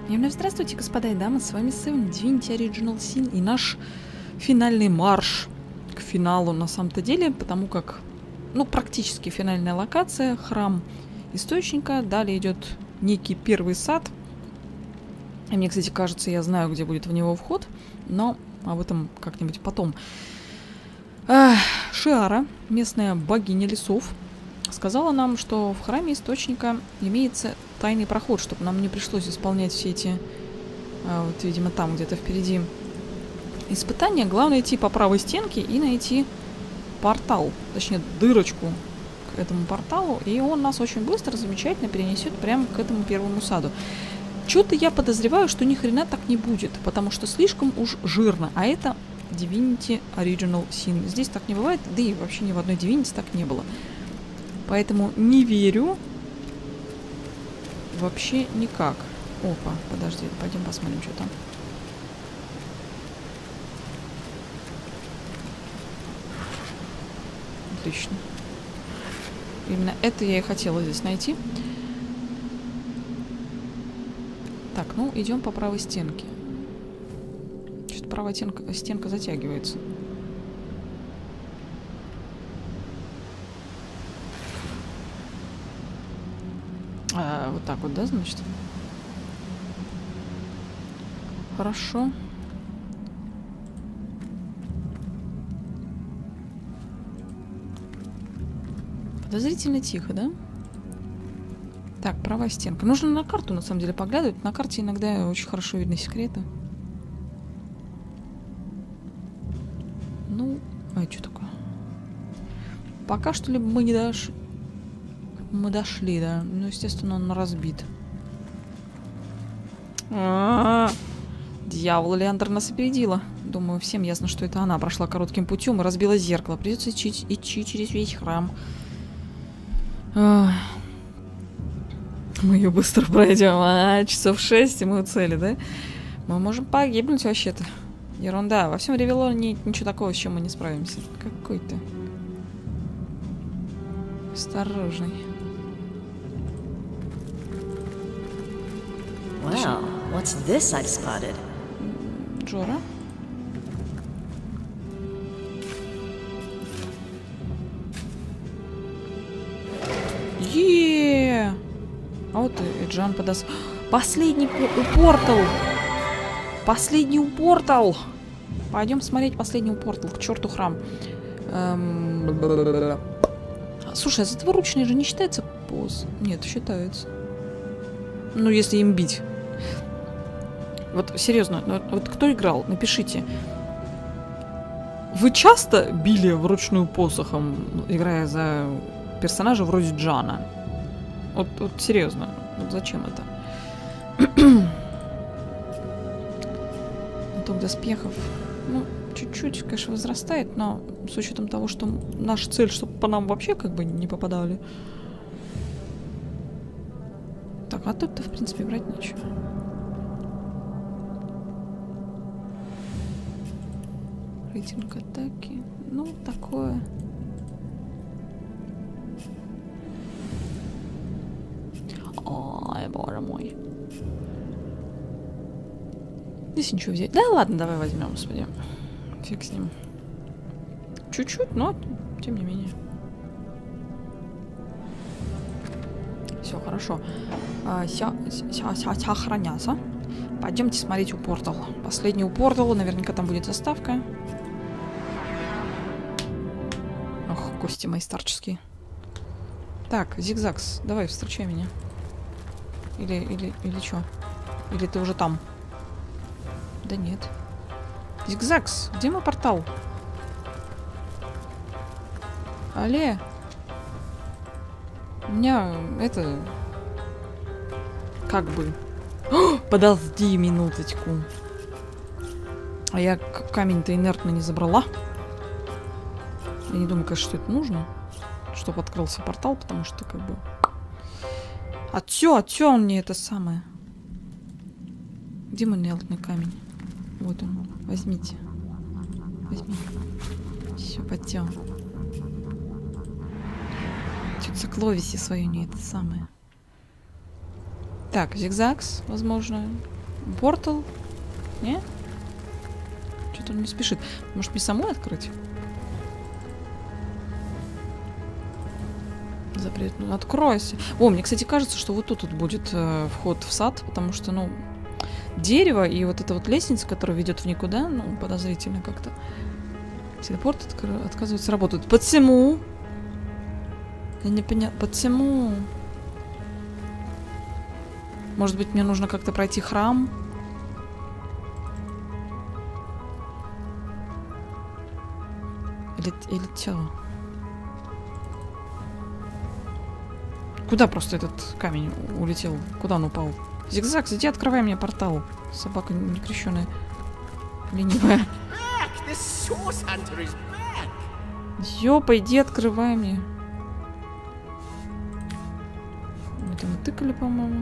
И вновь здравствуйте, господа и дамы, с вами Seven Divinity Original Sin и наш финальный марш к финалу на самом-то деле, потому как, ну, практически финальная локация, храм Источника, далее идет некий первый сад. И мне, кстати, кажется, я знаю, где будет в него вход, но об этом как-нибудь потом. Шиара, местная богиня лесов, сказала нам, что в храме Источника имеется тайный проход, чтобы нам не пришлось исполнять все эти, вот, видимо, там где-то впереди испытания. Главное идти по правой стенке и найти портал, точнее дырочку к этому порталу, и он нас очень быстро, замечательно перенесет прямо к этому первому саду. Что-то я подозреваю, что ни хрена так не будет, потому что слишком уж жирно, а это Divinity Original Sin. Здесь так не бывает, да и вообще ни в одной Divinity так не было. Поэтому не верю вообще никак. Опа, подожди, пойдем посмотрим, что там. Отлично. Именно это я и хотела здесь найти. Так, ну, идем по правой стенке. Что-то правая стенка затягивается. Вот так вот, да, значит? Хорошо. Подозрительно тихо, да? Так, правая стенка. Нужно на карту, на самом деле, поглядывать. На карте иногда очень хорошо видны секреты. Ну, что такое? Пока что ли мы не дошли. Мы дошли, да. Ну, естественно, он разбит. Дьявол, Леандр нас опередила. Думаю, всем ясно, что это она прошла коротким путем и разбила зеркало. Придется идти через весь храм. Мы ее быстро пройдем. Часов 6, и мы у цели, да? Мы можем погибнуть вообще-то. Ерунда. Во всем Ревелоне ничего такого, с чем мы не справимся. Какой ты осторожный. Wow, what's this I've spotted? Джора. А вот и Джан подаст. Последний упортал! Последний упортал! Пойдем смотреть последний упортал. К черту храм. Слушай, а затворучный же не считается поз? Нет, считается. Ну, если им бить. Вот, серьезно, вот кто играл? Напишите. Вы часто били вручную посохом, играя за персонажа вроде Джана? Вот серьезно. Вот зачем это? Итог доспехов. Ну, чуть-чуть, конечно, возрастает, но с учетом того, что наша цель, чтобы по нам вообще как бы не попадали. Так, а тут-то, в принципе, брать нечего. Рейтинг атаки. Ну, такое. Ой, боже мой. Здесь ничего взять. Да ладно, давай возьмем, господи. Фиг с ним. Чуть-чуть, но тем не менее. Все, хорошо. Все хранятся. Пойдемте смотреть у портал. Последний у портала. Наверняка там будет заставка. Ох, кости мои старческие. Так, Зигзагс, давай, встречай меня. Или что? Или ты уже там? Да нет. Зигзагс, где мой портал? Алле. У меня это... Как бы... О, подожди минуточку. А я камень-то инертно не забрала. Я не думаю, конечно, что это нужно. Чтобы открылся портал, потому что как бы... А чё он мне это самое? Где мой инертный камень? Вот он. Возьмите. Возьми. Все, пойдем. Чуть сокровище свое не это самое. Так, Зигзагс, возможно. Портал? Не? Что-то он не спешит. Может, мне самой открыть? Запрет. Ну, откройся. О, мне, кстати, кажется, что вот тут будет вход в сад, потому что, ну, дерево и вот эта вот лестница, которая ведет в никуда, ну, подозрительно как-то. Телепорт отказывается работать. Почему? Я не поняла. Почему? Может быть, мне нужно как-то пройти храм? Или тело? Куда просто этот камень улетел? Куда он упал? Зигзаг, иди открывай мне портал. Собака некрещеная. Ленивая. Ёпа, иди открывай мне. Это мы тыкали, по-моему.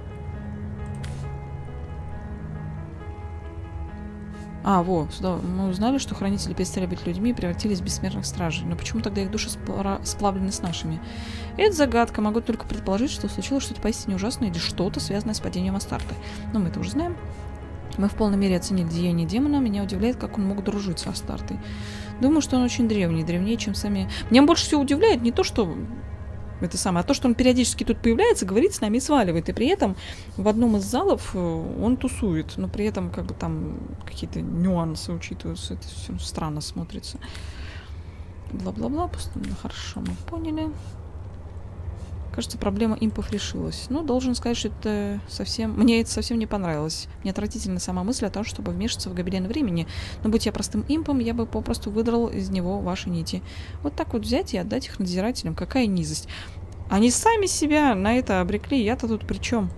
А, во, сюда мы узнали, что хранители перестали быть людьми и превратились в бессмертных стражей. Но почему тогда их души сплавлены с нашими? Это загадка. Могу только предположить, что случилось что-то поистине ужасное или что-то, связанное с падением Астарты. Но мы это уже знаем. Мы в полной мере оценили деяния демона. Меня удивляет, как он мог дружить с Астартой. Думаю, что он очень древний. Древнее, чем сами... Меня больше всего удивляет не то, что... Это самое, а то, что он периодически тут появляется, говорит с нами и сваливает. И при этом в одном из залов он тусует. Но при этом как бы там какие-то нюансы учитываются. Это все странно смотрится. Бла-бла-бла. Хорошо, мы поняли. Кажется, проблема импов решилась. Ну, должен сказать, что это совсем... Мне это совсем не понравилось. Мне отвратительна сама мысль о том, чтобы вмешаться в гобелен времени. Но будь я простым импом, я бы попросту выдрал из него ваши нити. Вот так вот взять и отдать их надзирателям. Какая низость. Они сами себя на это обрекли. Я-то тут при чем?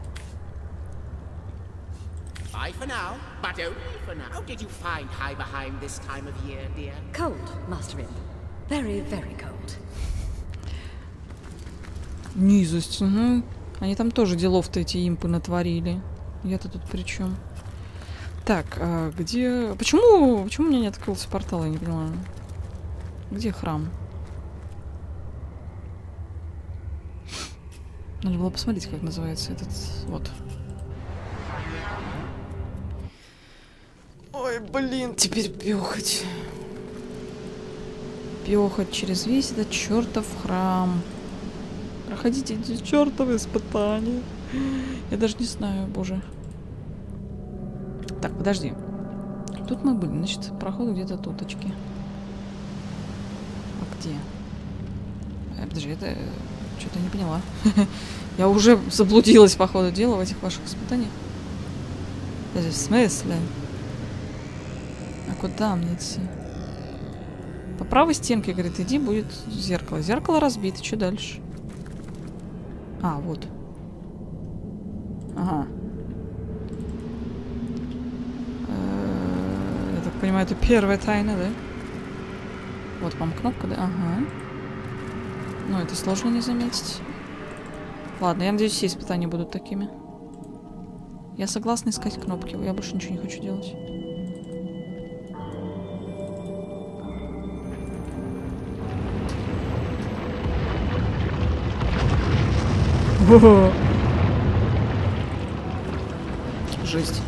Cold, Master Imp. Very, very cold. Низость. Угу. Они там тоже делов-то эти импы натворили. Я-то тут при чем? Так, а где... Почему у меня не открылся портал, я не понимаю. Где храм? Надо было посмотреть, как называется этот... Вот. Ой, блин, теперь пёхать. Пёхать через весь этот чертов храм. Проходите эти чертовы испытания. Я даже не знаю, боже. Так, подожди. Тут мы были, значит, проход где-то туточки. А где? Подожди, это... Что-то не поняла. Я уже заблудилась по ходу дела в этих ваших испытаниях. Подожди, в смысле? А куда мне идти? По правой стенке, говорит, иди, будет зеркало. Зеркало разбито, что дальше? А, вот. Ага. Я так понимаю, это первая тайна, да? Вот вам кнопка, да? Ага. Ну, это сложно не заметить. Ладно, я надеюсь, все испытания будут такими. Я согласна искать кнопки. Я больше ничего не хочу делать. Ого! Жесть.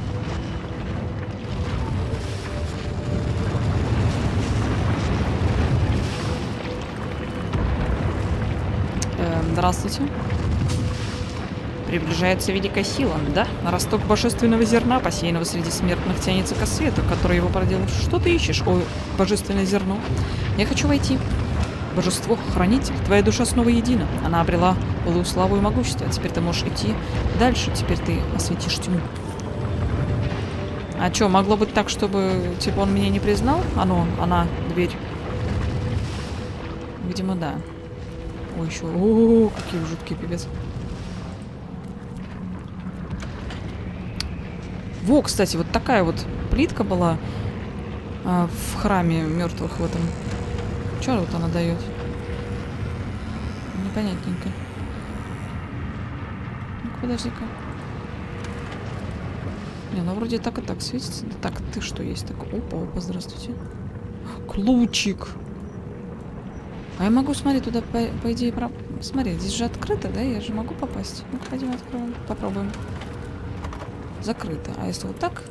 Здравствуйте. Приближается великая сила, да? Росток божественного зерна, посеянного среди смертных, тянется ко свету, который его проделал. Что ты ищешь? Ой, божественное зерно. Я хочу войти. Божество, хранитель, твоя душа снова едина. Она обрела былую славу и могущество. А теперь ты можешь идти дальше. Теперь ты осветишь тьму. А что, могло быть так, чтобы, типа, он меня не признал? Она, дверь. Видимо, да. Ой, еще. О, какие жуткие, пипец. Во, кстати, вот такая вот плитка была в храме мертвых в этом. Что вот она дает? Непонятненько. Ну-ка, подожди-ка. Не, ну вроде так и так светится. Да так, ты что есть такой? Опа, здравствуйте. Ключик. А я могу, смотри, туда, по идее, Смотри, здесь же открыто, да? Я же могу попасть. Ну-ка, пойдем откроем. Попробуем. закрыто. А если вот так,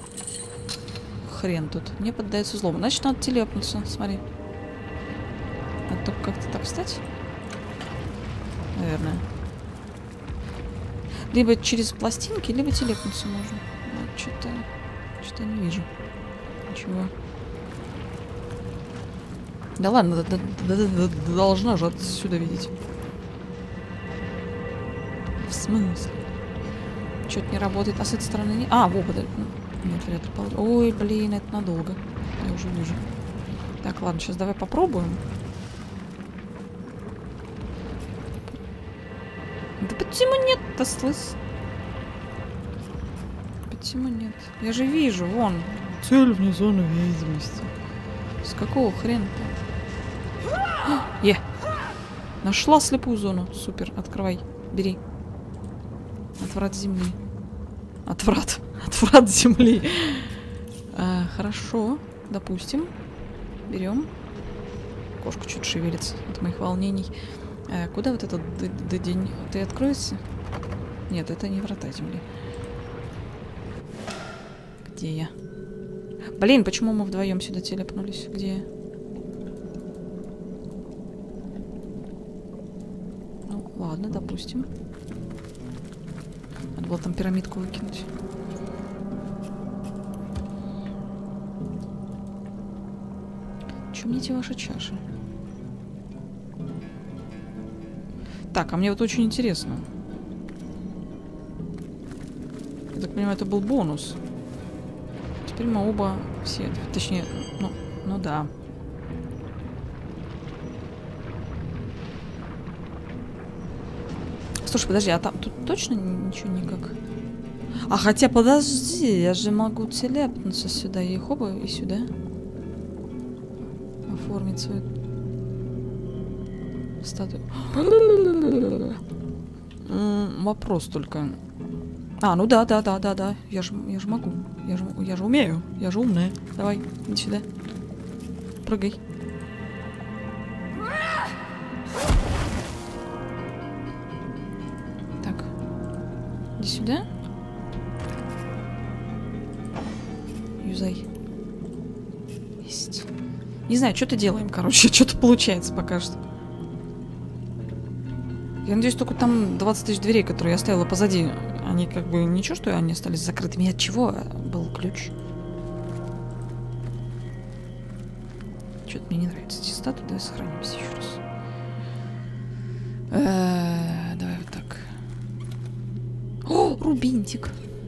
хрен тут, не поддается злому. Значит, надо телепнуться, смотри. Надо только как-то так встать. Наверное. Либо через пластинки, либо телепнуться можно. Что-то не вижу. Ничего. Да ладно, должна же отсюда видеть. В смысле? Что-то не работает. А с этой стороны не... А, во, подожди. Нет, вряд ли получится. Ой, блин, это надолго. Я уже вижу. Так, ладно, сейчас давай попробуем. Да почему нет-то, слышь? Почему нет? Я же вижу, вон. Цель вне зоны видимости. С какого хрена-то? Е! Нашла слепую зону. Супер, открывай. Бери. Отврат земли. Отврат земли. Хорошо, допустим. Берем. Кошка чуть шевелится от моих волнений. Куда вот этот день? Ты откроешься? Нет, это не врата земли. Где я? Блин, почему мы вдвоем сюда телепнулись? Где я? Ну, ладно, допустим. Надо было там пирамидку выкинуть. Чё мне эти ваши чаши? Так, а мне вот очень интересно. Я так понимаю, это был бонус. Теперь мы оба все... Точнее, ну да. Слушай, подожди, а там тут точно ничего никак? А хотя, подожди, я же могу телепнуться сюда и хоба, и сюда. Оформить свою статую. Вопрос только. А, ну да. Я же могу. Я же умею. Я же умная. Давай, иди сюда. Прыгай. Так. Иди сюда. Юзай. Есть. Не знаю, что-то делаем, короче. Что-то получается пока что. Я надеюсь, только там 20 тысяч дверей, которые я оставила позади, они как бы ничего, что они остались закрытыми. От чего был ключ? Что-то мне не нравятся эти статуи. Давай сохранимся еще раз. Давай вот так. О, рубинтик.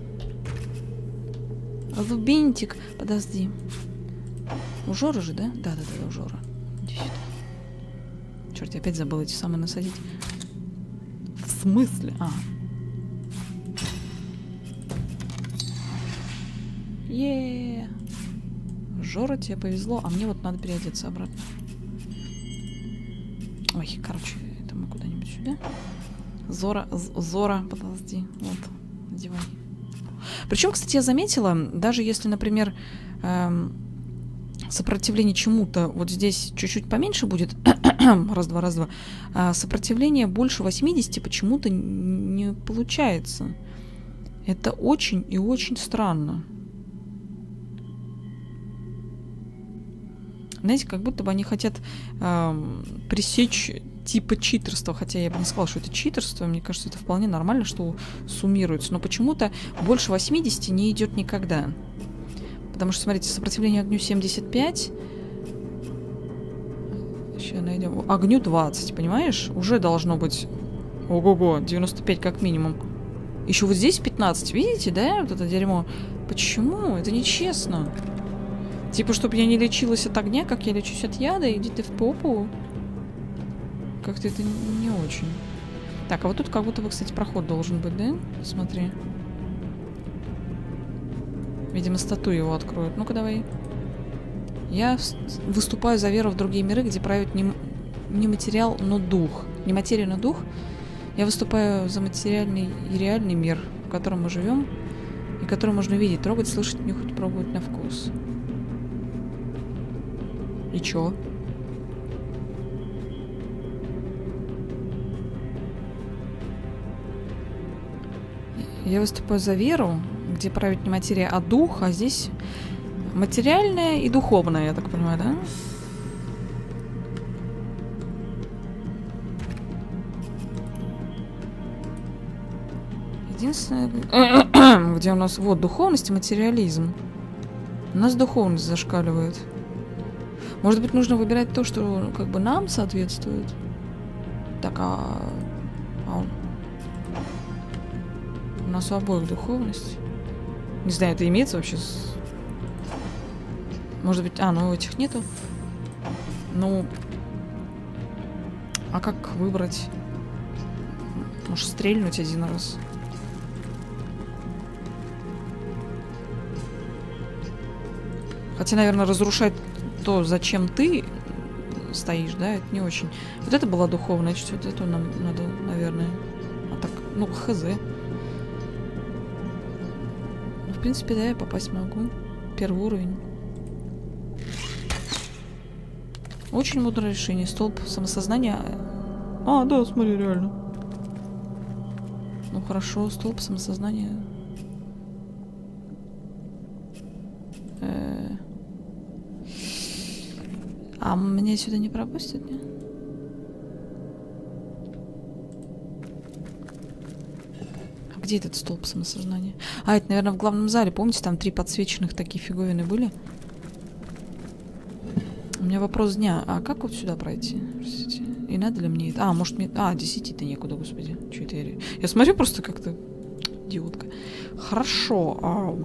Рубинтик. Подожди. У Жоры же, да? Да, у Жора. Иди сюда. Черт, я опять забыла эти самые насадить. В смысле? Жора, тебе повезло, а мне вот надо переодеться обратно. Ой, короче, это мы куда-нибудь сюда. Зора, подожди. Вот, одевай. Причем, кстати, я заметила, даже если, например, сопротивление чему-то вот здесь чуть-чуть поменьше будет, раз-два, а сопротивление больше 80 почему-то не получается. Это очень и очень странно. Знаете, как будто бы они хотят пресечь типа читерства, хотя я бы не сказала, что это читерство, мне кажется, это вполне нормально, что суммируется, но почему-то больше 80 не идет никогда. Потому что, смотрите, сопротивление огню 75. Сейчас найдем. Огню 20, понимаешь? Уже должно быть... Ого-го, 95 как минимум. Еще вот здесь 15, видите, да? Вот это дерьмо. Почему? Это нечестно. Типа, чтобы я не лечилась от огня, как я лечусь от яда, иди ты в попу. Как-то это не очень. Так, а вот тут как будто бы, кстати, проход должен быть, да? Смотри. Видимо, статую его откроют. Ну-ка, давай. Я выступаю за веру в другие миры, где правит не материал, но дух. Не материя, но дух. Я выступаю за материальный и реальный мир, в котором мы живем, и который можно видеть, трогать, слышать, нюхать, пробовать на вкус. И чё? Я выступаю за веру где правит не материя, а дух, а здесь материальное и духовное, я так понимаю, да? Единственное, где у нас вот духовность и материализм. У нас духовность зашкаливает. Может быть, нужно выбирать то, что как бы нам соответствует. Так, у нас у обоих духовность. Не знаю, это имеется вообще Может быть... ну этих нету. Ну... А как выбрать? Может, стрельнуть один раз? Хотя, наверное, разрушать то, зачем ты стоишь, да, это не очень. Вот это была духовная, значит, вот это нам надо, наверное. А так, ну, хз. Ну, в принципе, да, я попасть могу. Первый уровень. Очень мудрое решение. Столб самосознания. Да, смотри, реально. Ну, хорошо, столб самосознания. А меня сюда не пропустят, не? А где этот столб самосознания? Это, наверное, в главном зале. Помните, там 3 подсвеченных такие фиговины были? У меня вопрос дня. А как вот сюда пройти? Простите. И надо ли мне это? Может мне... 10-то некуда, господи. Чё это я смотрю просто как-то... Идиотка. Хорошо.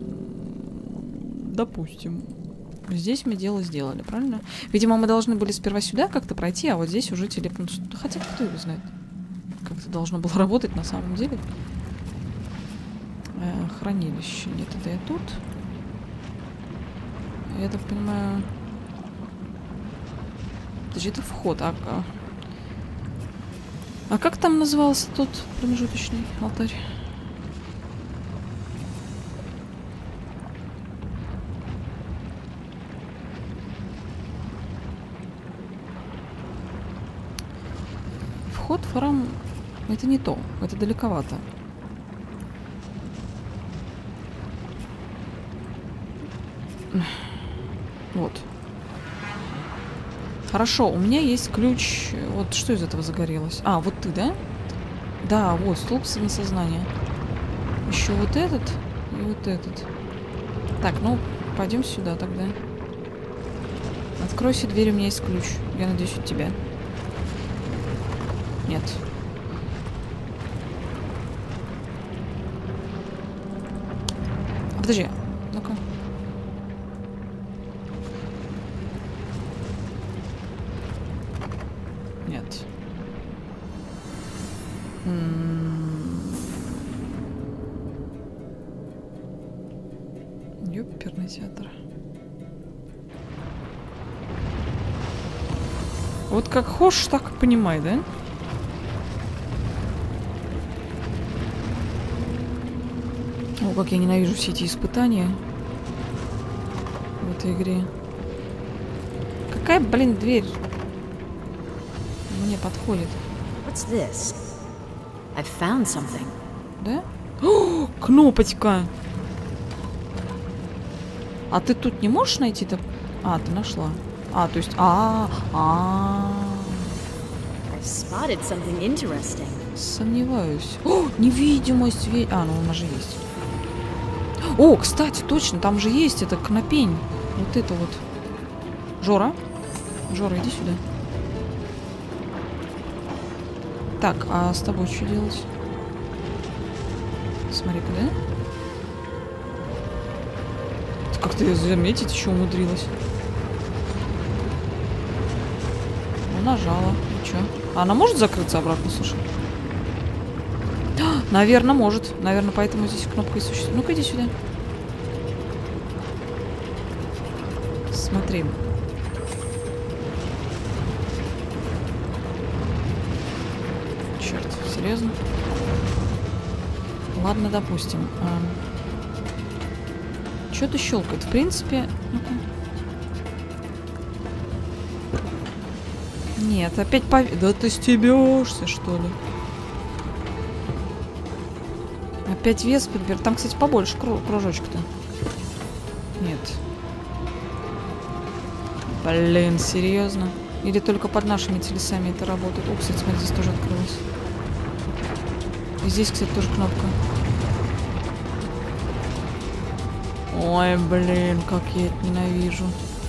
Допустим. Здесь мы дело сделали, правильно? Видимо, мы должны были сперва сюда как-то пройти, а вот здесь уже телепнуться. Хотя кто его знает. Как это должно было работать на самом деле. Хранилище. Нет, это я тут. Я так понимаю... Подожди, это вход. А как там назывался тот промежуточный алтарь? Вход в храм... Это не то. Это далековато. Вот. Хорошо, у меня есть ключ. Вот что из этого загорелось? Вот ты, да? Да, вот, столб самосознания. Еще вот этот и вот этот. Так, ну, пойдем сюда тогда. Откройся дверь, у меня есть ключ. Я надеюсь, у тебя. Нет. Подожди. Ну-ка. Нет. Ёперный театр. Вот как хочешь, так и понимай, да? О, как я ненавижу все эти испытания в этой игре. Какая, блин, дверь мне подходит? What's this? I found something. Да? О, кнопочка! А ты тут не можешь найти-то? Ты нашла. То есть... I spotted something interesting. Сомневаюсь. Невидимость. Ну она же есть. Кстати, точно, там же есть это кнопень. Вот это вот. Жора, иди сюда. Так, а с тобой что делать? Смотри-ка, да? Как ты заметить еще умудрилась? Ну, нажала. И чё? Она может закрыться обратно, слушай? Наверное, может. Наверное, поэтому здесь кнопка и существует. Ну-ка, иди сюда. Смотри. Черт, серьезно? Ладно, допустим. Что-то щелкает. В принципе... Ну-ка. Нет, опять Да ты стебешься, что ли? Опять вес подбер. Там, кстати, побольше кружочка-то. Нет. Блин, серьезно? Или только под нашими телесами это работает? О, кстати, смотри, здесь тоже открылось. И здесь, кстати, тоже кнопка. Ой, блин, как я это ненавижу.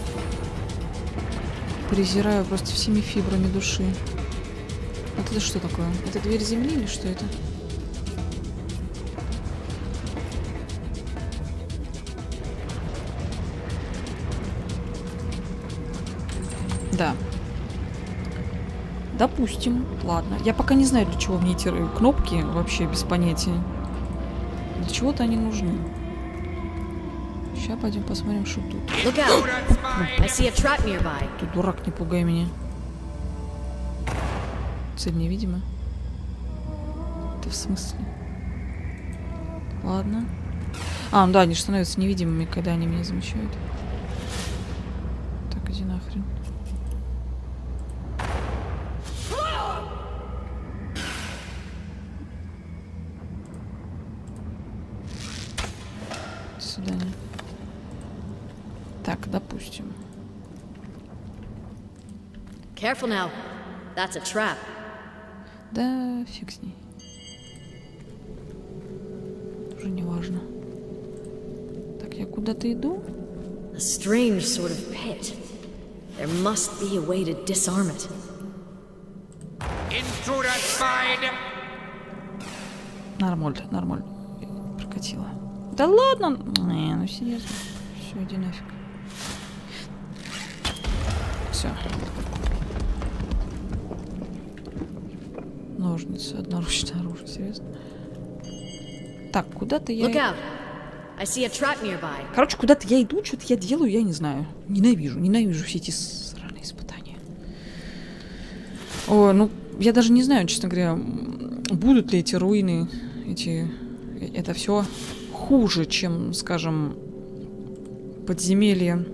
Презираю просто всеми фибрами души. Вот это что такое? Это дверь земли или что это? Да. Допустим. Ладно. Я пока не знаю, для чего мне эти кнопки, вообще без понятия. Для чего-то они нужны. Сейчас пойдем посмотрим, что тут. Ты дурак, не пугай меня. Цель невидима. Это в смысле? Ладно. А, ну да, они же становятся невидимыми, когда они меня замечают. Так, иди нахрен. До свидания. Так, допустим. Careful now. That's a trap. Да, фиг с ней. Уже не важно. Так, я куда-то иду? A strange sort of pit. There must be a way to disarm it. Intruder spied. Нормально, нормально. Прокатило. Да ладно! Не, ну серьезно. Все, иди нафиг. Все. Ножницы, одноручное оружие, серьезно. Так, куда-то я... Look out. I see a trap nearby. Короче, куда-то я иду, что-то я делаю, я не знаю. Ненавижу все эти сраные испытания. Ой, ну, я даже не знаю, честно говоря, будут ли эти руины, это все хуже, чем, скажем, подземелье.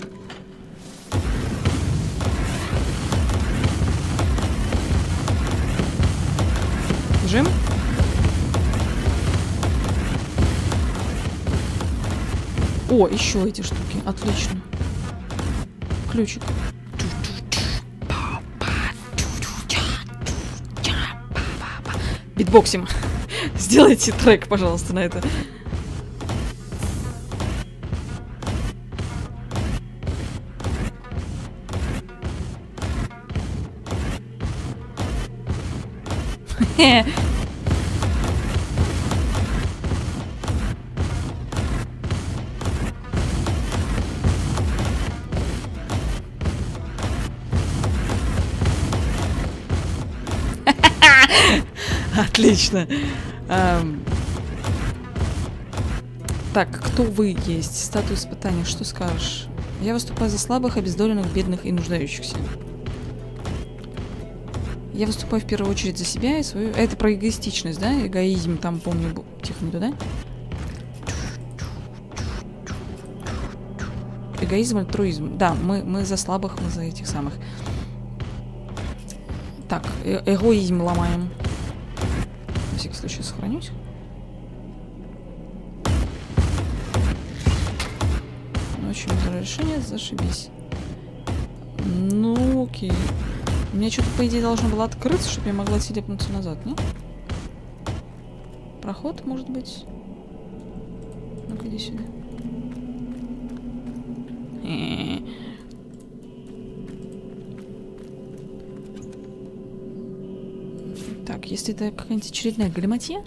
Бежим? О, еще эти штуки. Отлично. Ключик. Битбоксим. Сделайте трек, пожалуйста, на это. Отлично. Так, кто вы есть? Статуя испытания, что скажешь? Я выступаю за слабых, обездоленных, бедных и нуждающихся. Я выступаю в первую очередь за себя и свою... Это про эгоистичность, да? Эгоизм там, помню, был. Тихо, не туда. Эгоизм, альтруизм. Да, мы за слабых, мы за этих самых. Так, эгоизм ломаем. На всякий случай сохранюсь. Очень быстрое решение, зашибись. Ну, окей. У меня что-то, по идее, должно было открыться, чтобы я могла телепнуться назад, не? Проход, может быть? Ну-ка, иди сюда. Так, если это какая-нибудь очередная галиматья...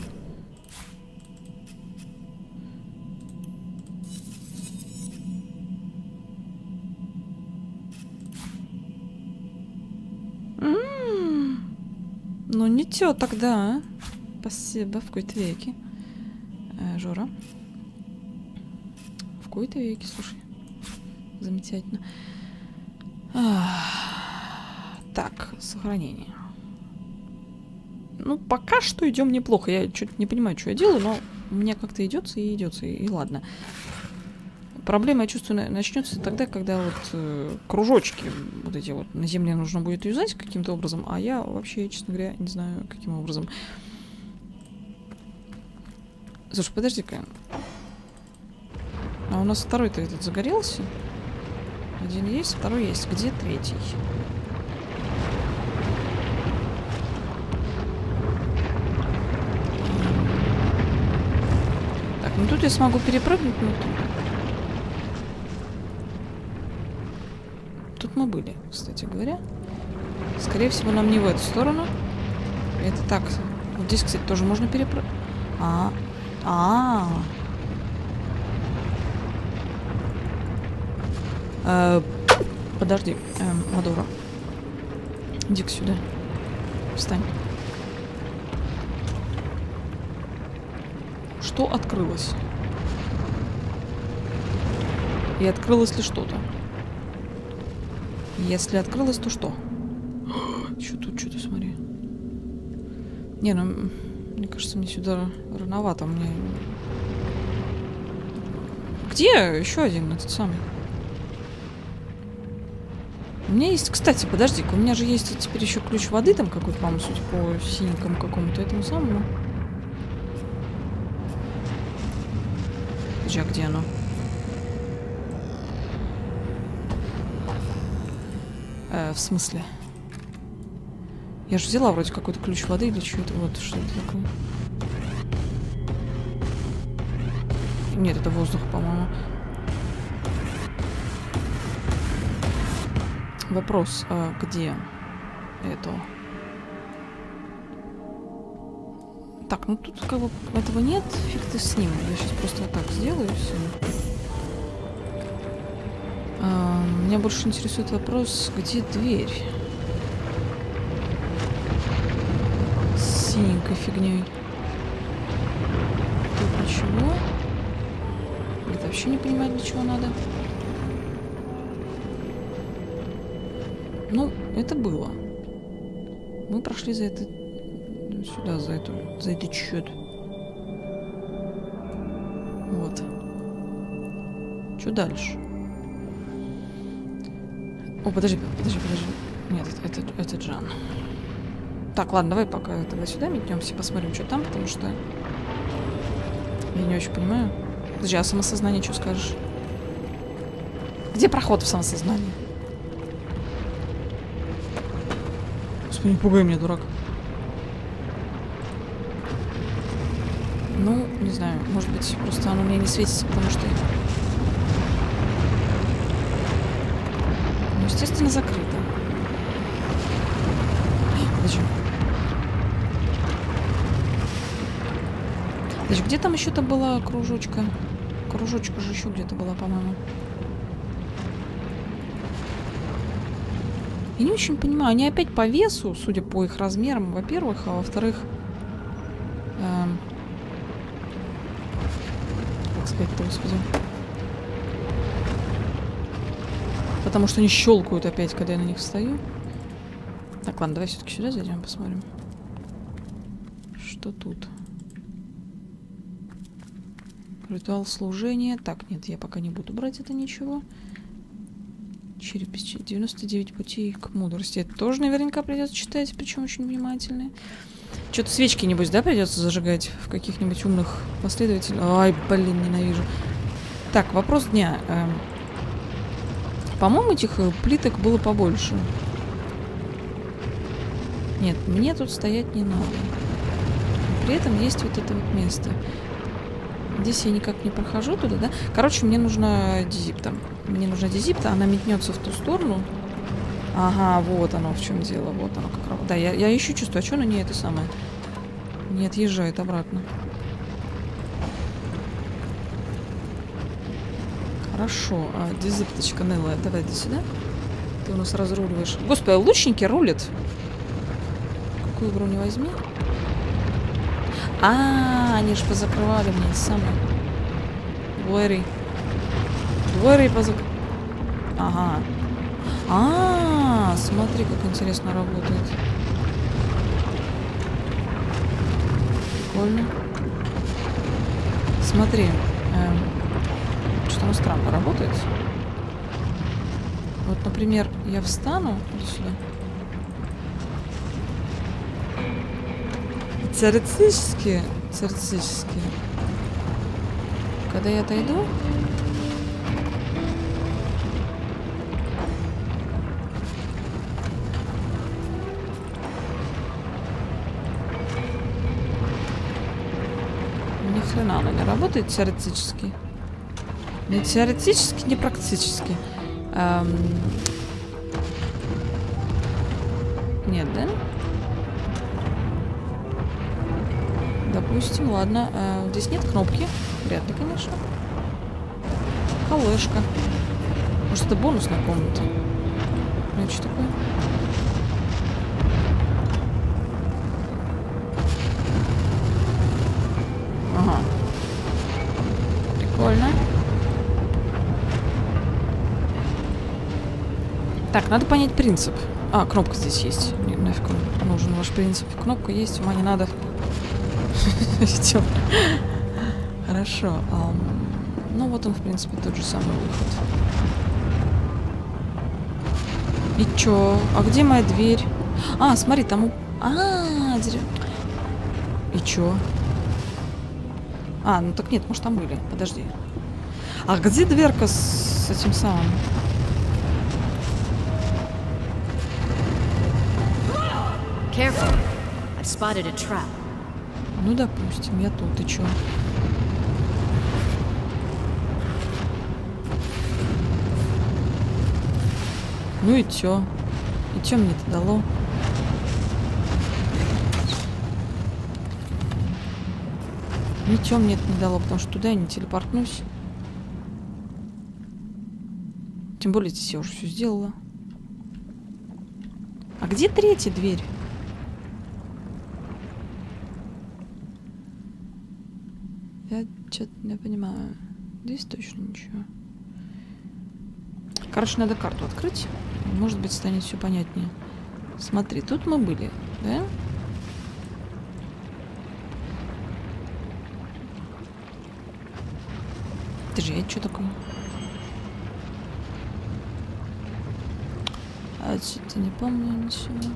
Ну, не тё тогда, а? Спасибо, в какой-то веке. Жора. В какой-то веке, слушай. Замечательно. Так, сохранение. Ну, пока что идем неплохо. Я что-то не понимаю, что я делаю, но у меня как-то идется, и ладно. Проблема, я чувствую, начнется тогда, когда вот кружочки вот эти вот на земле нужно будет юзать каким-то образом, а я вообще, честно говоря, не знаю, каким образом. Слушай, подожди-ка. А у нас второй-то этот загорелся? Один есть, второй есть. Где третий? Так, ну тут я смогу перепрыгнуть, но тут мы были, кстати говоря. Скорее всего, нам не в эту сторону. Это так. Вот здесь, кстати, тоже можно перепрыгнуть. Подожди, Мадора. Иди-ка сюда. Встань. Что открылось? И открылось ли что-то? Если открылось, то что? Что тут, что-то смотри. Не, ну, мне кажется, мне сюда рановато. Мне... Где еще один этот самый? У меня есть, кстати, подожди-ка, у меня же есть теперь еще ключ воды там какой-то, по-моему, судя по синенькому какому-то этому самому. Подожди, а где оно? В смысле? Я же взяла вроде какой-то ключ воды или что это? Вот, что это такое? Нет, это воздух, по-моему. Вопрос, а где это? Так, ну тут как бы этого нет, фиг ты с ним. Я сейчас просто вот так сделаю все. Меня больше интересует вопрос, где дверь? С синенькой фигней. Тут ничего. Это вообще не понимаю, для чего надо. Ну, это было. Мы прошли за это... Сюда, за этот счет. Вот. Что дальше? О, подожди. Нет, это Джан. Так, ладно, давай пока тогда сюда метнемся, посмотрим, что там, потому что... Я не очень понимаю. Подожди, а самосознание что скажешь? Где проход в самосознание? Господи, не пугай меня, дурак. Ну, не знаю, может быть, просто оно у меня не светится, потому что... Ну, естественно, закрыто. Подожди. Подожди, где там еще-то была кружочка? Кружочка же еще где-то была, по-моему. Я не очень понимаю, они опять по весу, судя по их размерам, во-первых, а во-вторых... Как сказать-то, господи. Потому что они щелкают опять, когда я на них встаю. Так, ладно, давай все-таки сюда зайдем, посмотрим. Что тут? Ритуал служения. Так, нет, я пока не буду брать это ничего. Череп 99 путей к мудрости. Это тоже наверняка придется читать, причем очень внимательно. Что-то свечки, небось, да, придется зажигать в каких-нибудь умных последователей. Ай, блин, ненавижу. Так, вопрос дня. По-моему, этих плиток было побольше. Нет, мне тут стоять не надо. При этом есть вот это вот место. Здесь я никак не прохожу туда, да? Короче, мне нужна дизипта. Мне нужна дизипта, она метнется в ту сторону. Ага, вот оно в чем дело. Вот оно как раз. Да, я еще чувствую, а что она не это самое? Не отъезжает обратно. Хорошо. Дизипточка Нелла, давай иди сюда. Ты у нас разруливаешь. Господи, лучники рулят. Какую игру не возьми. Они же позакрывали мне эти самые. Двери позакрывали. Ага. Смотри, как интересно работает. Прикольно. Смотри. Что-то оно странно работает. Вот, например, я встану. Иди сюда. Царцически. когда я отойду... Ни хрена она не работает теоретически. Не теоретически, не практически. Нет, да? Допустим, ладно. Здесь нет кнопки. Вряд ли, конечно. Колышка. Может, это бонусная комната? Ну, что такое? Ага. Прикольно. Так, надо понять принцип. А, кнопка здесь есть. Мне нафиг он нужен ваш принцип. Кнопка есть, ума не надо. Хорошо. Ну, вот он, в принципе, тот же самый выход. И чё? А где моя дверь? А, смотри, там... И чё? А, ну так нет, может, там были. Подожди. А где дверка с этим самым? Careful. I've spotted a trap. Ну, допустим, я тут, и чё? Ну и чё? И чё мне это дало? Ничего мне это не дало, потому что туда я не телепортнусь. Тем более здесь я уже все сделала. А где третья дверь? Я что-то не понимаю. Здесь точно ничего. Короче, надо карту открыть. Может быть, станет все понятнее. Смотри, тут мы были, да? Подожди, это что такое? А что-то не помню ничего.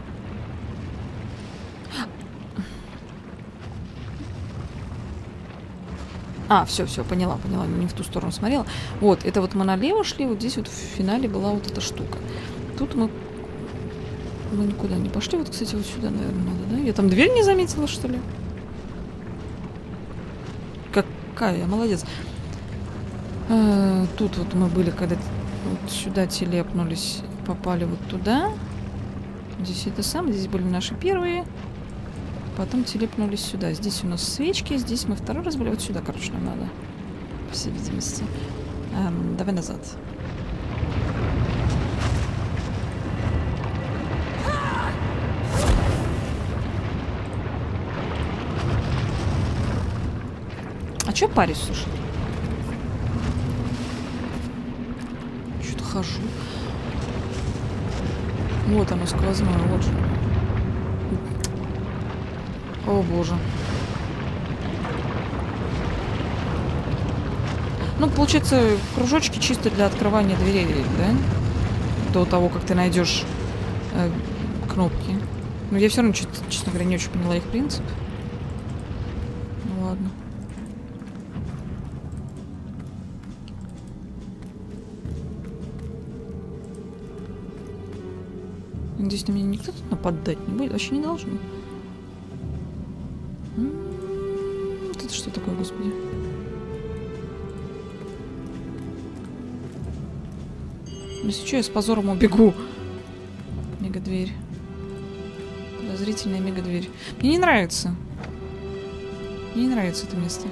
А, все, поняла, не в ту сторону смотрела. Вот, это вот мы налево шли, вот здесь вот в финале была вот эта штука. Тут мы никуда не пошли. Вот, кстати, вот сюда, наверное, надо, да? Я там дверь не заметила, что ли? Какая я молодец. Тут вот мы были, когда вот сюда телепнулись, попали вот туда. Здесь это самое, здесь были наши первые. Потом телепнулись сюда. Здесь у нас свечки, здесь мы второй раз были. Вот сюда, короче, нам надо. По всей видимости. Давай назад. А чё парюсь, слушай? Что-то хожу. Вот оно сквозное, вот же. О, боже. Ну, получается, кружочки чисто для открывания дверей, да? До того, как ты найдешь кнопки. Но я все равно, честно говоря, не очень поняла их принцип. Ну, ладно. Надеюсь, на меня никто тут нападать не будет. Вообще не должен. Это что такое, господи? Если что, я с позором убегу. Мега-дверь. Подозрительная мега-дверь. Мне не нравится. Мне не нравится это место.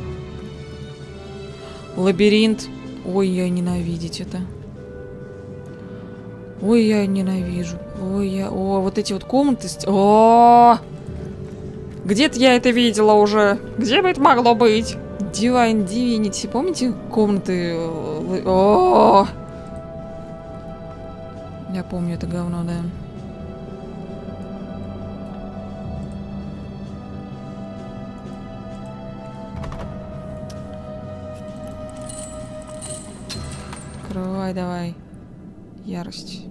Лабиринт. Ой, я ненавидеть это. Ой, я ненавижу. Ой, я... О, вот эти вот комнаты... О! Где-то я это видела уже. Где бы это могло быть? Divine Divinity. Помните комнаты? О! Я помню это говно, да. Открывай давай. Ярость.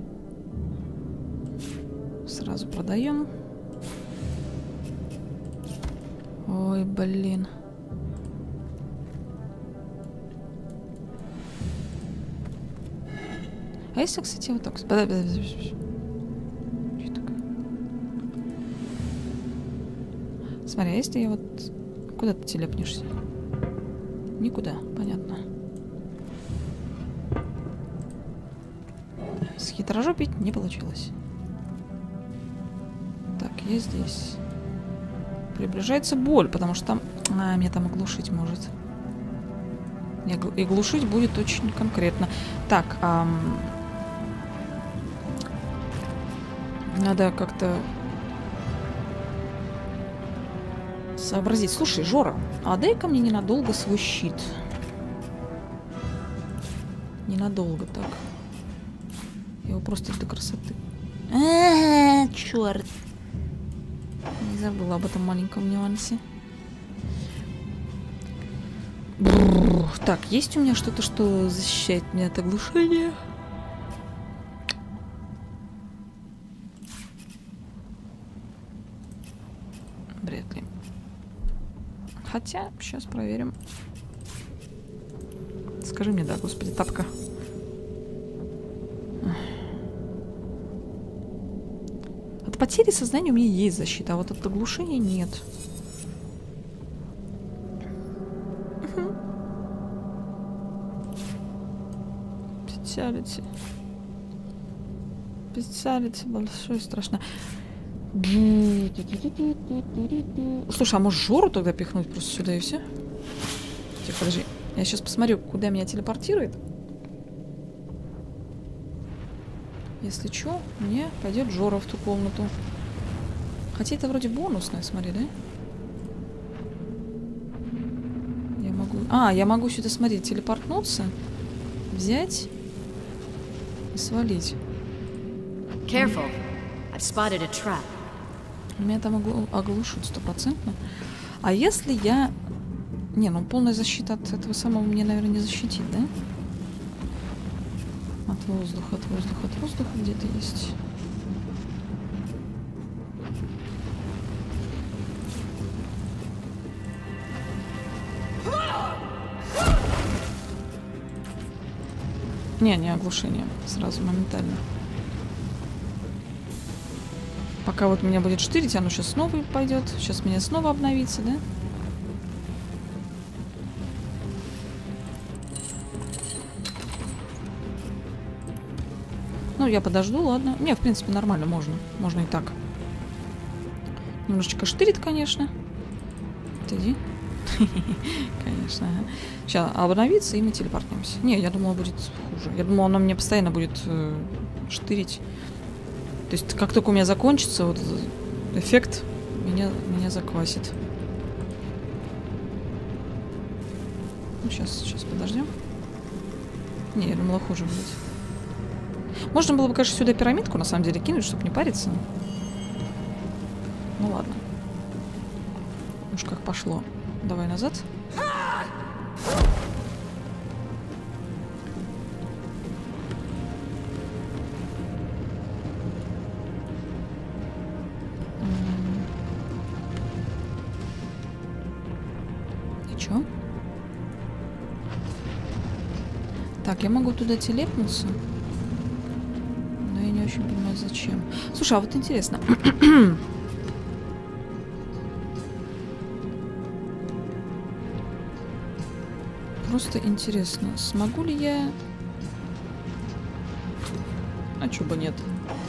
Сразу продаем. Ой, блин. А если, кстати, вот так... Что такое? Смотри, а если я вот... Куда ты телепнешься? Никуда, понятно. Схитрожопить не получилось. Так, я здесь. Приближается боль, потому что там... меня там оглушить может. И глушить будет очень конкретно. Так, надо как-то сообразить. Слушай, Жора, а дай-ка мне ненадолго свой щит. Ненадолго так. Я его просто для красоты. Черт. Не забыла об этом маленьком нюансе. Так, есть у меня что-то, что защищает меня от оглушения? Вряд ли. Хотя, сейчас проверим. Скажи мне, да, господи, тапка. От потери сознания у меня есть защита, а вот от оглушения нет. Специалити большое страшно. Слушай, а может Жору тогда пихнуть просто сюда и все? Тихо, подожди. Я сейчас посмотрю, куда меня телепортирует. Если что, мне пойдет Жора в ту комнату. Хотя это вроде бонусное, смотри, да? Я могу... я могу сюда, смотри, телепортнуться, взять и свалить. Careful. I've spotted a trap. Меня там оглушат 100%. А если я... Не, ну полная защита от этого самого мне, наверное, не защитит, да? От воздуха, от воздуха, от воздуха где-то есть. Не оглушение. Сразу, моментально. Пока вот меня будет штырить, оно сейчас снова пойдет. Сейчас меня снова обновится, да? Ну, я подожду, ладно. Не, в принципе, нормально, можно. Можно и так. Немножечко штырит, конечно. Отойди. Конечно. Сейчас обновится, и мы телепортнемся. Не, я думала, будет хуже. Я думала, оно мне постоянно будет штырить. То есть, как только у меня закончится, вот эффект меня заквасит. Ну, сейчас подождем. Не, я думала, хуже будет. Можно было бы, конечно, сюда пирамидку, на самом деле, кинуть, чтобы не париться. Ну, ладно. Уж как пошло. Давай назад. И чё? Так, я могу туда телепнуться. Но я не очень понимаю, зачем. Слушай, а вот интересно. Просто интересно, смогу ли я... А чё бы нет?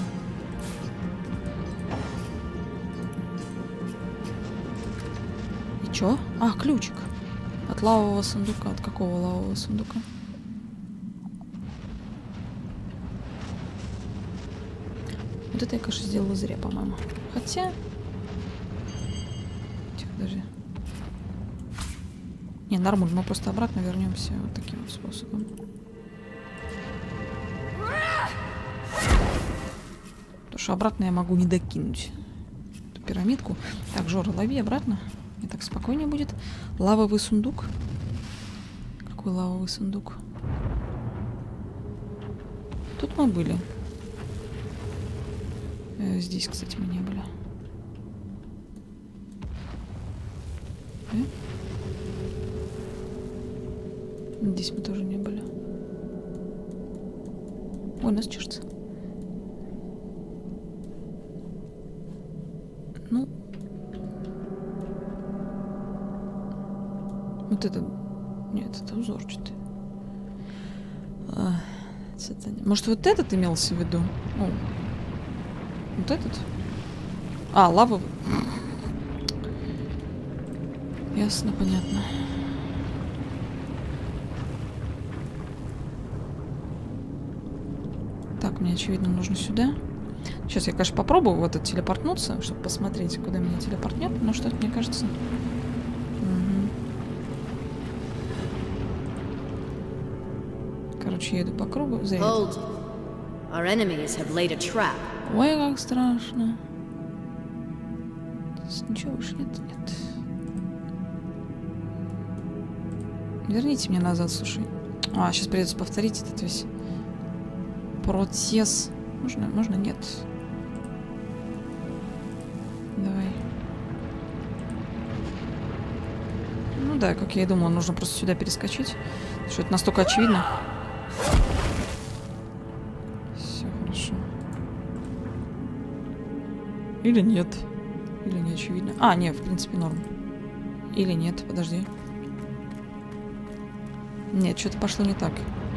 И чё? А, ключик. От лавового сундука. От какого лавового сундука? Вот это я, конечно, сделала зря, по-моему. Хотя... Тихо, подожди. Не, нормально, мы просто обратно вернемся вот таким вот способом. Потому что обратно я могу не докинуть эту пирамидку. Так, Жора, лови обратно. Мне так спокойнее будет. Лавовый сундук. Какой лавовый сундук? Тут мы были. Здесь, кстати, мы не были. Здесь мы тоже не были. Ой, нас чешется. Ну. Вот это... Нет, это узорчатый. Может, вот этот имелся в виду? О. Вот этот? А, лава. Ясно, понятно. Так, мне, очевидно, нужно сюда. Сейчас я, конечно, попробую вот это телепортнуться, чтобы посмотреть, куда меня телепортнет. Но что-то, мне кажется... Короче, я иду по кругу. Ой, как страшно. Здесь ничего больше нет. Верните меня назад, слушай. А, сейчас придется повторить этот весь процесс. Можно нет. Давай. Ну да, как я и думала, нужно просто сюда перескочить. Что это настолько очевидно. Все хорошо. Или нет. Или не очевидно. А, нет, в принципе, норм. Или нет, подожди. Нет, что-то пошло не так.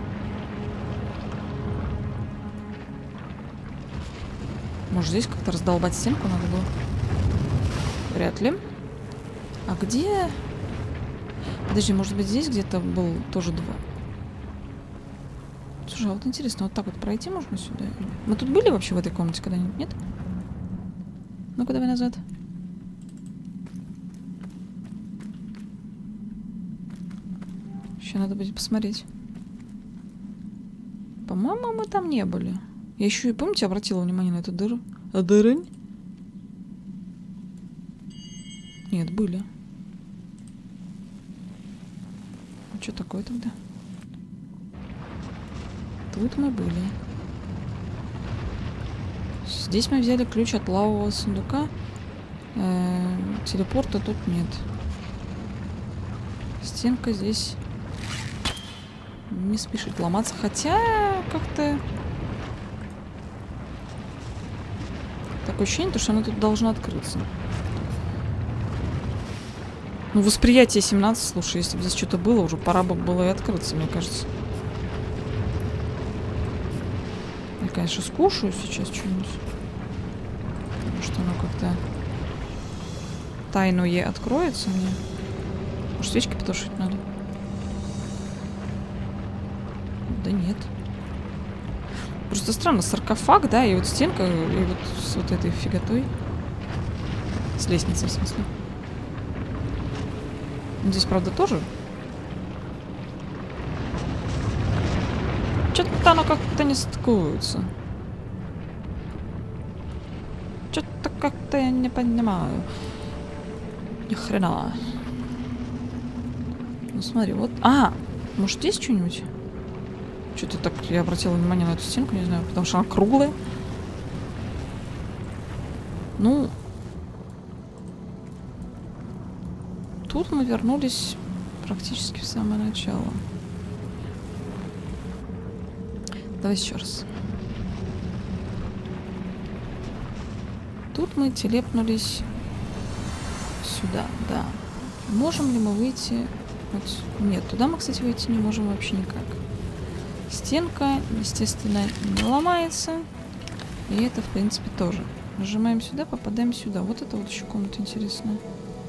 Может, здесь как-то раздолбать стенку надо было? Вряд ли. А где... Подожди, может быть, здесь где-то был тоже два? Слушай, а вот интересно, вот так вот пройти можно сюда? Мы тут были вообще в этой комнате когда-нибудь, нет? Ну-ка, давай назад. Еще надо будет посмотреть. По-моему, мы там не были. Я еще и, помните, обратила внимание на эту дыру? А дырынь? Нет, были. А что такое тогда? Тут мы были. Здесь мы взяли ключ от лавового сундука. Телепорта тут нет. Стенка здесь не спешит ломаться. Хотя как-то... Такое ощущение, что она тут должна открыться. Ну, восприятие 17, слушай, если бы здесь что-то было, уже пора бы было и открыться, мне кажется. Я, конечно, скушаю сейчас что-нибудь. Потому что оно как-то тайну ей откроется мне. Может, свечки потушить надо? Да нет. Просто странно, саркофаг, да, и вот стенка, и вот с вот этой фиготой. С лестницей, в смысле. Здесь, правда, тоже. Что-то оно как-то не стыкуется. Что-то как-то я не понимаю. Ни хрена. Ну смотри, вот. А! Может, здесь что-нибудь? Что-то так я обратила внимание на эту стенку, не знаю, потому что она круглая. Ну. Тут мы вернулись практически в самое начало. Давай еще раз. Тут мы телепнулись сюда, да. Можем ли мы выйти? Вот. Нет, туда мы, кстати, выйти не можем вообще никак. Стенка, естественно, не ломается. И это, в принципе, тоже. Нажимаем сюда, попадаем сюда. Вот это вот еще комната интересная.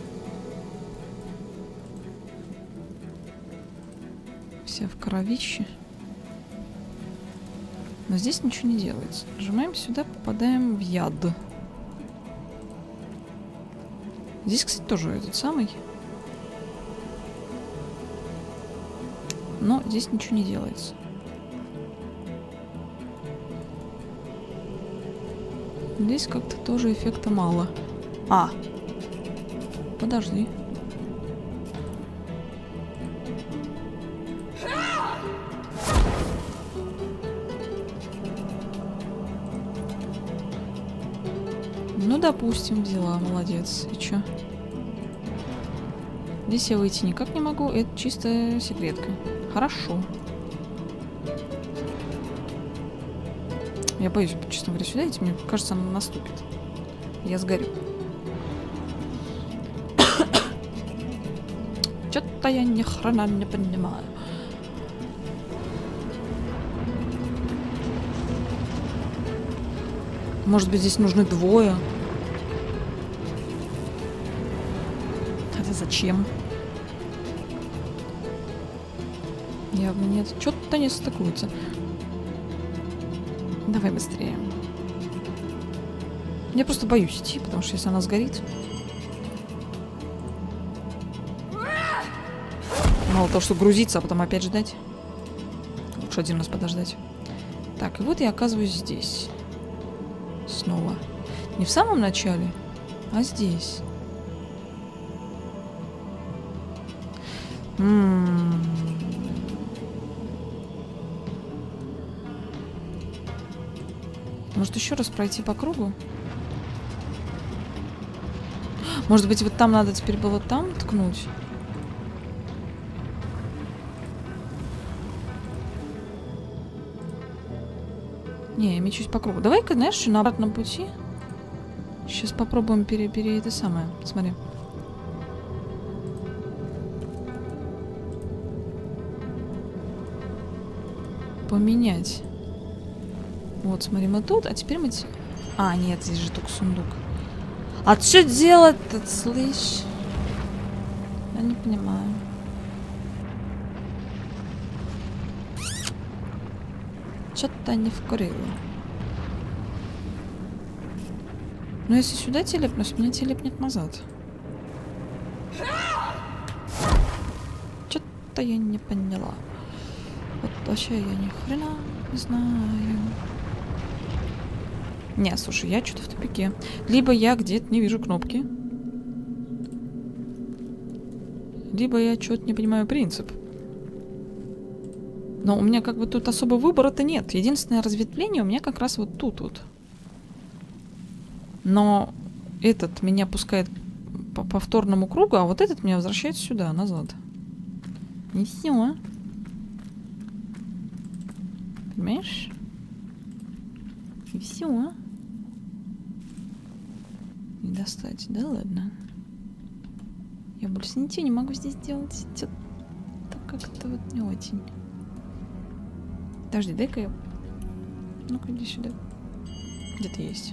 Вся в кровище. Но здесь ничего не делается. Нажимаем сюда, попадаем в яд. Здесь, кстати, тоже этот самый. Но здесь ничего не делается. Здесь как-то тоже эффекта мало. А! Подожди. Ну, допустим, взяла. Молодец. И чё? Здесь я выйти никак не могу. Это чистая секретка. Хорошо. Я боюсь, честно говоря, сюда идти. Мне кажется, она наступит. Я сгорю. Что-то я ни хрена не понимаю. Может быть, здесь нужны двое? Это зачем? Явно нет. Что-то не стыкуется. Давай быстрее. Я просто боюсь идти, потому что если она сгорит... Мало того, что грузиться, а потом опять ждать. Лучше один раз подождать. Так, и вот я оказываюсь здесь. Снова. Не в самом начале, а здесь. Может, еще раз пройти по кругу? Может быть, вот там надо теперь было там ткнуть? Не, я мечусь по кругу. Давай-ка, знаешь, что на обратном пути? Сейчас попробуем это самое. Смотри. Поменять. Вот, смотри, мы тут, а теперь мы... А, нет, здесь же только сундук. А что делать-то, слышь? Я не понимаю. Что-то не вкурила. Но если сюда телепнусь, меня телепнет назад. Что-то я не поняла. Вот вообще я ни хрена не знаю. Не, слушай, я что-то в тупике. Либо я где-то не вижу кнопки. Либо я что-то не понимаю принцип. Но у меня как бы тут особо выбора-то нет. Единственное разветвление у меня как раз вот тут вот. Но этот меня пускает по повторному кругу, а вот этот меня возвращает сюда, назад. Не все. Понимаешь? И все. Не достать. Да ладно. Я больше ничего не могу здесь делать. Что-то как-то вот не очень. Подожди, дай-ка я... Ну-ка, иди сюда. Где-то есть.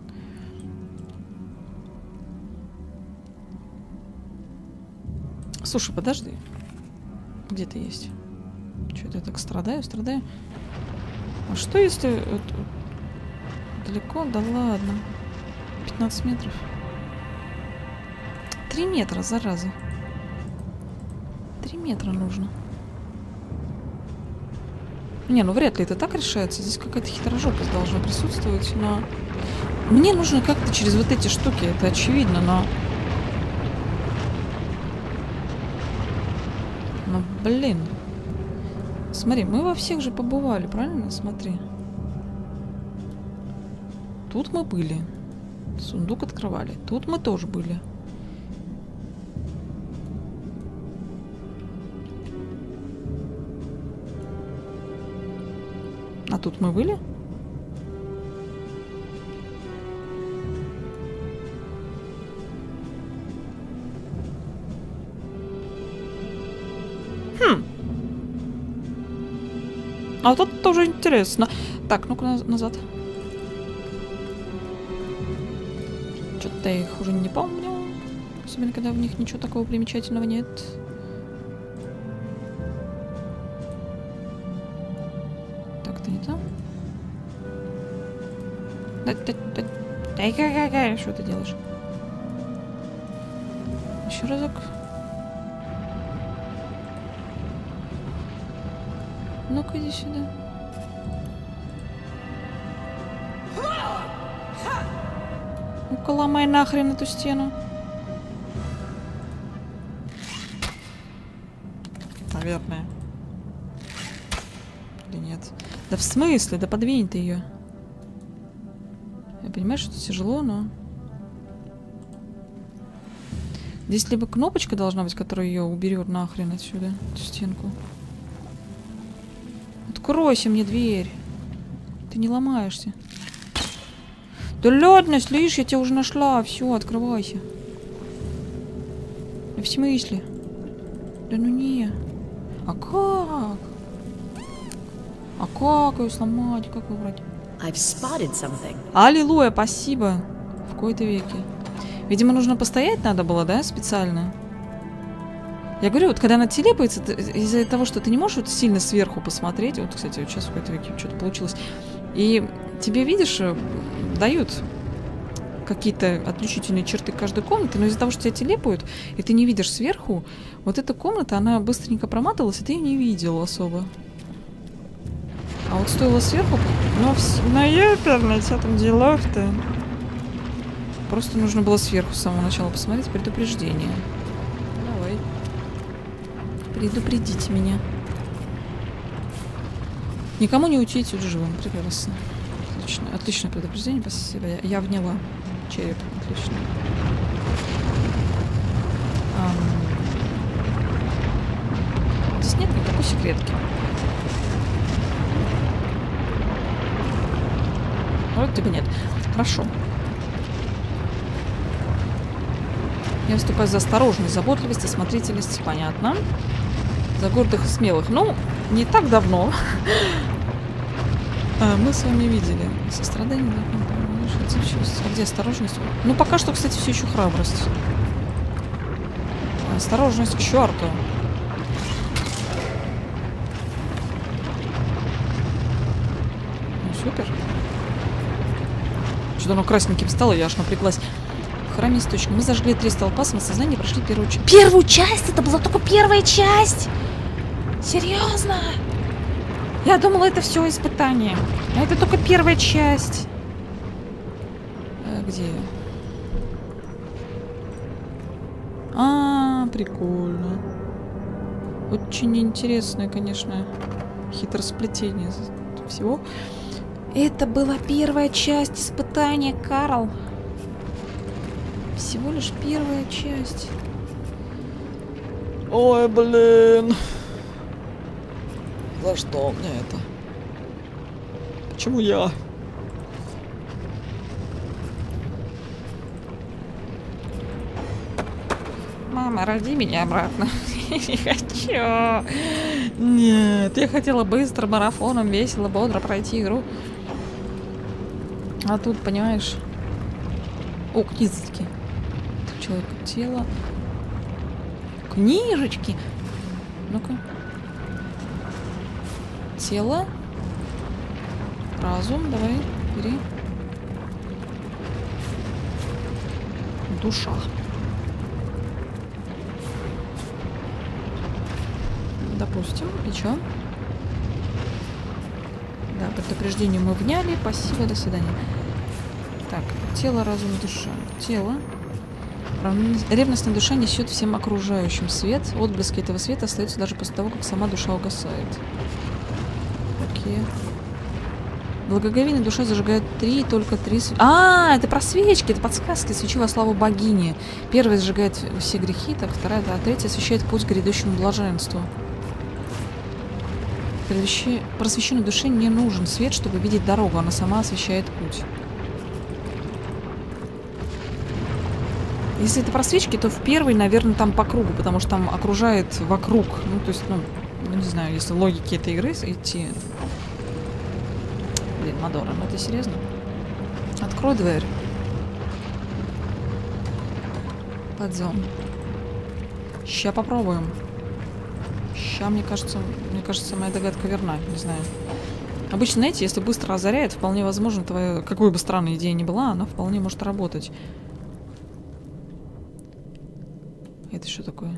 Слушай, подожди. Где ты есть? Что-то я так страдаю. А что если... Далеко? Да ладно. 15 метров. 3 метра, зараза. 3 метра нужно. Не, ну вряд ли это так решается. Здесь какая-то хитрожопость должна присутствовать, но... Мне нужно как-то через вот эти штуки, это очевидно, но... Ну, блин. Смотри, мы во всех же побывали, правильно? Смотри. Тут мы были. Сундук открывали. Тут мы тоже были. А тут мы были? А вот это тоже интересно. Так, ну-ка назад. Что-то я их уже не помню. Особенно, когда в них ничего такого примечательного нет. Так-то не там. Что ты делаешь? Еще разок. Ну-ка, иди сюда. Ну-ка, ломай нахрен эту стену. Наверное. Или нет? Да в смысле? Да подвинь ты ее. Я понимаю, что это тяжело, но... Здесь либо кнопочка должна быть, которая ее уберет нахрен отсюда, эту стенку. Откройся мне дверь. Ты не ломаешься. Да ладно, слышь, я тебя уже нашла. Все, открывайся. В смысле? Да ну не. А как? А как ее сломать? Как выбрать? I've spotted something. Аллилуйя, спасибо. В кои-то веки. Видимо, нужно постоять надо было, да, специально? Я говорю, вот когда она телепается, из-за того, что ты не можешь вот сильно сверху посмотреть, вот, кстати, вот сейчас в кои-то веки что-то получилось, и тебе, видишь, дают какие-то отличительные черты каждой комнаты, но из-за того, что тебя телепают, и ты не видишь сверху, вот эта комната, она быстренько проматывалась, и ты ее не видел особо. А вот стоило сверху... Ну, ёперный, что там делов-то? Просто нужно было сверху с самого начала посмотреть предупреждение. Давай. Предупредите меня. Никому не уйти отсюда живым. Прекрасно. Отлично. Отличное предупреждение, спасибо. Я вняла. Череп. Отлично. Здесь нет никакой секретки. Вот тебя нет. Хорошо. Я выступаю за осторожность, заботливость, осмотрительность. Понятно. За гордых и смелых. Ну, не так давно мы с вами видели сострадание. А где осторожность? Ну, пока что, кстати, все еще храбрость. Осторожность к черту. Ну, супер. Что-то оно красненьким стало, я аж напряглась. В храме источник. Мы зажгли 3 столпа, самосознание, прошли первую часть. Первую часть? Это была только первая часть? Серьезно? Я думала, это все испытание. А это только первая часть. Где? Прикольно. Очень интересное, конечно, хитросплетение всего. Это была первая часть испытания, Карл. Всего лишь первая часть. Ой, блин. За что мне это? Почему я? Мама, роди меня обратно. Не хочу. Нет, я хотела быстро, марафоном, весело, бодро пройти игру. А тут, понимаешь... О, книжечки. Человек, тело. Книжечки. Ну-ка. Тело. Разум, давай, бери. Душа. Допустим. И чё? Да, предупреждение мы вняли. Спасибо, до свидания. Так, тело, разум, душа. Тело. Ревностная душа несет всем окружающим свет. Отблески этого света остаются даже после того, как сама душа угасает. Окей. Благоговейная душа зажигает только 3 свечи. Это про свечки, это подсказки. Свечи во славу богини. Первая зажигает все грехи, так вторая, а третья освещает путь к грядущему блаженству. Просвещенной душе не нужен свет, чтобы видеть дорогу. Она сама освещает путь. Если это про свечки, то в первой, наверное, там по кругу, потому что там окружает вокруг. Ну, то есть, ну не знаю, если логики этой игры идти. Блин, Мадора, ну ты серьезно? Открой дверь. Пойдем. Ща попробуем. Ща, мне кажется, моя догадка верна, не знаю. Обычно, знаете, если быстро озаряет, вполне возможно, твоя, какой бы странной идея ни была, она вполне может работать. Это что такое?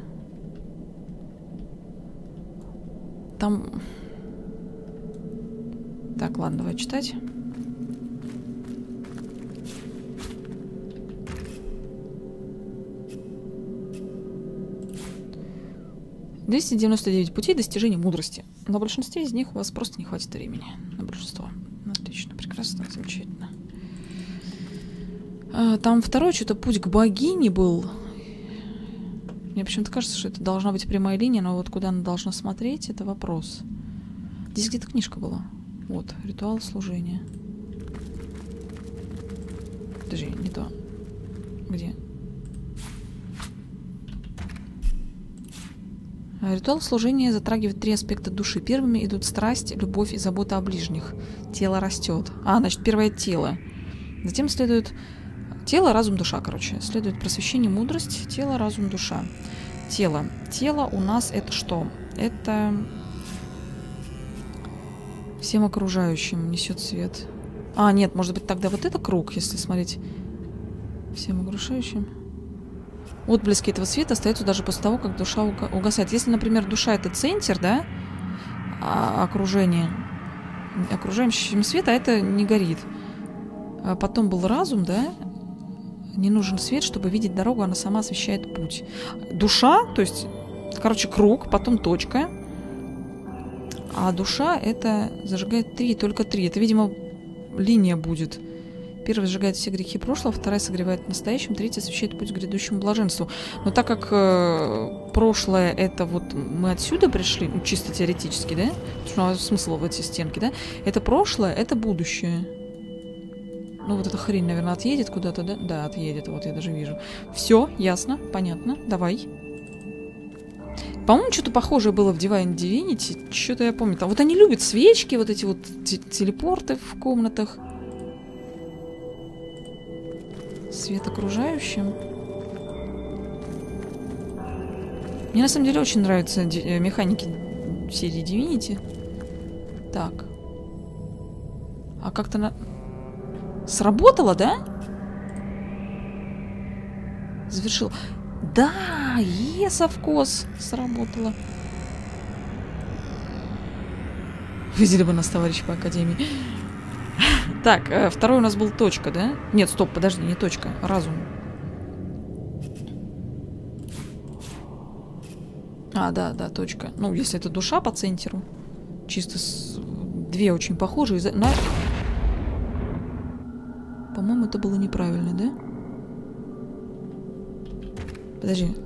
Там... Так, ладно, давай читать. «299 путей достижения мудрости. На большинстве из них у вас просто не хватит времени. На большинство. Отлично, прекрасно, замечательно. Там второй что-то путь к богине был. Мне почему-то кажется, что это должна быть прямая линия, но вот куда она должна смотреть, это вопрос. Здесь где-то книжка была. Вот, ритуал служения. Подожди, не то. Где? Ритуал служения затрагивает 3 аспекта души. Первыми идут страсть, любовь и забота о ближних. Тело растет. Значит, первое тело. Затем следует тело, разум, душа, короче. Следует просвещение, мудрость, тело, разум, душа. Тело. Тело у нас это что? Это всем окружающим несет свет. Нет, может быть тогда вот это круг, если смотреть. Всем окружающим. Отблески этого света остаются даже после того, как душа угасает. Если, например, душа это центр, да, окружающим свет, а это не горит. Потом был разум, да, не нужен свет, чтобы видеть дорогу, она сама освещает путь. Душа, то есть, короче, круг, потом точка. А душа это зажигает 3, только 3. Это, видимо, линия будет. Первая сжигает все грехи прошлого, вторая согревает в настоящем, третья освещает путь к грядущему блаженству. Но так как прошлое это вот мы отсюда пришли, ну, чисто теоретически, да? Что смысл в эти стенки, да? Это прошлое, это будущее. Ну вот эта хрень, наверное, отъедет куда-то, да? Да, отъедет, вот я даже вижу. Все, ясно, понятно, давай. По-моему, что-то похожее было в Divine Divinity, что-то я помню. Там вот они любят свечки, вот эти вот телепорты в комнатах. Свет окружающим. Мне на самом деле очень нравятся механики серии Divinity. Так. А как-то сработало, да? Завершил. Да, совкос сработало. Видели бы нас, товарищи по академии. Так, второй у нас был точка, да? Нет, стоп, подожди, не точка, разум. Да, точка. Ну, если это душа по центру. Чисто две очень похожие. По-моему, это было неправильно, да? Подожди.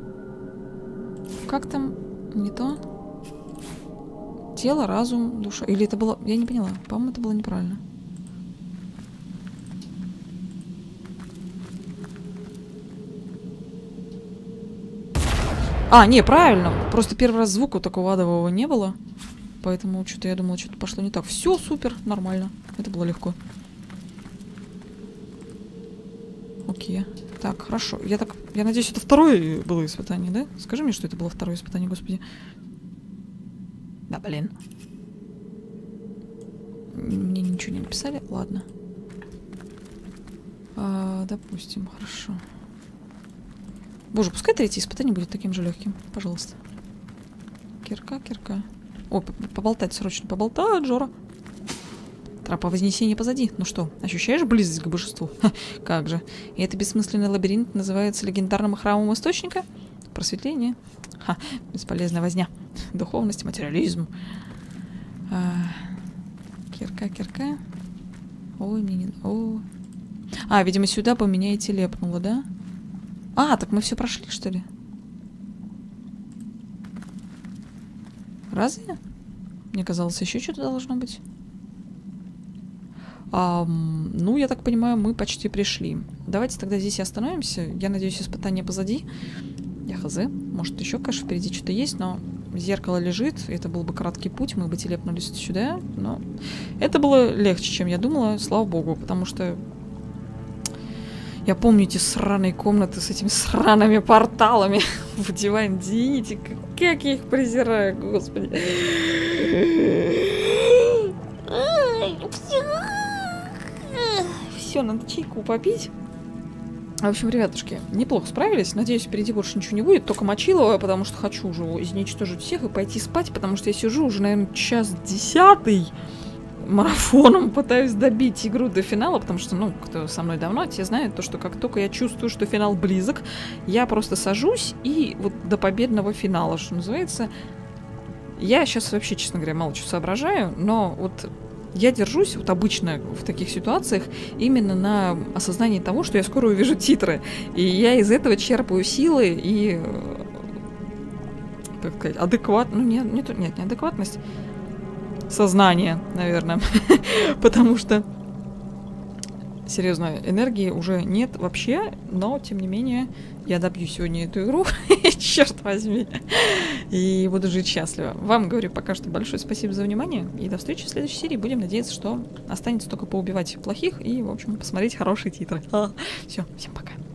Как там? Не то? Тело, разум, душа. Или это было... Я не поняла. По-моему, это было неправильно. Не, правильно. Просто первый раз звука такого адового не было. Поэтому что-то я думала, что-то пошло не так. Все, супер, нормально. Это было легко. Окей. Так, хорошо. Я надеюсь, это второе было испытание, да? Скажи мне, что это было второе испытание, господи. Да, блин. Мне ничего не написали? Ладно. Допустим, хорошо. Боже, пускай третье испытание будет таким же легким. Пожалуйста. Кирка. О, поболтать срочно. Поболтать, Джора. Тропа вознесения позади. Ну что, ощущаешь близость к божеству? Ха, как же. И это бессмысленный лабиринт называется легендарным храмом источника? Просветление? Бесполезная возня. Духовность, материализм. Кирка. Ой, мне не... О. Видимо, сюда по меня и телепнуло, да? Так мы все прошли, что ли? Разве? Мне казалось, еще что-то должно быть. Ну, я так понимаю, мы почти пришли. Давайте тогда здесь и остановимся. Я надеюсь, испытание позади. Я хз. Может, еще, конечно, впереди что-то есть, но зеркало лежит. Это был бы краткий путь, мы бы телепнулись сюда. Но это было легче, чем я думала, слава богу, потому что я помню эти сраные комнаты с этими сраными порталами в Divine Divinity. Как я их презираю, господи. Все, надо чайку попить. В общем, ребятушки, неплохо справились. Надеюсь, впереди больше ничего не будет. Только мочилово, потому что хочу уже изничтожить всех и пойти спать, потому что я сижу уже, наверное, 1:10 марафоном пытаюсь добить игру до финала, потому что, ну, кто со мной давно, те знают, то, что как только я чувствую, что финал близок, я просто сажусь и вот до победного финала, что называется. Я сейчас вообще, честно говоря, мало чего соображаю, но вот я держусь вот обычно в таких ситуациях именно на осознании того, что я скоро увижу титры, и я из этого черпаю силы и, как сказать, адекватность, ну, не адекватность. сознание, наверное. Потому что, серьезно, энергии уже нет вообще, но, тем не менее, я добью сегодня эту игру, черт возьми, и буду жить счастливо. Вам, говорю, пока что большое спасибо за внимание, и до встречи в следующей серии. Будем надеяться, что останется только поубивать плохих и, в общем, посмотреть хорошие титры. Все, всем пока.